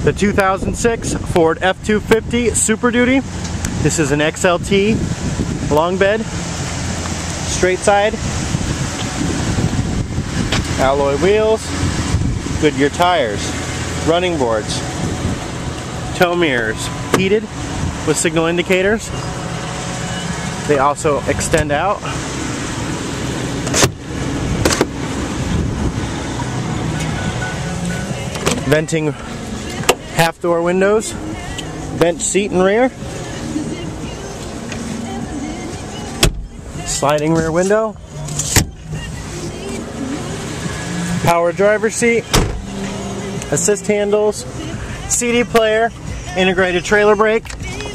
The 2006 Ford F250 Super Duty. This is an XLT long bed, straight side, alloy wheels, Goodyear tires, running boards, tow mirrors, heated with signal indicators. They also extend out. Venting half door windows, bench seat and rear, sliding rear window, power driver's seat, assist handles, CD player, integrated trailer brake,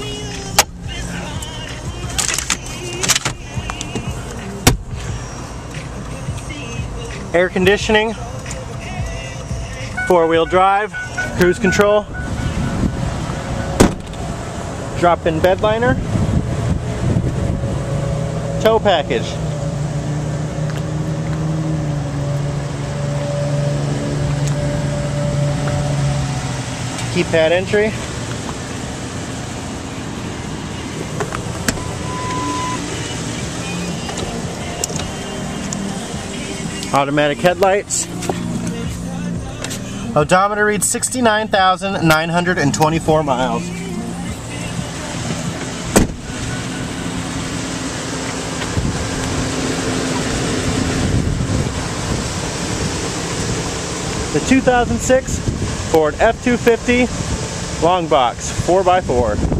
air conditioning, four-wheel drive, cruise control, drop-in bed liner, tow package, keypad entry, automatic headlights. Odometer reads 69,924 miles. The 2006 Ford F250 long box 4x4.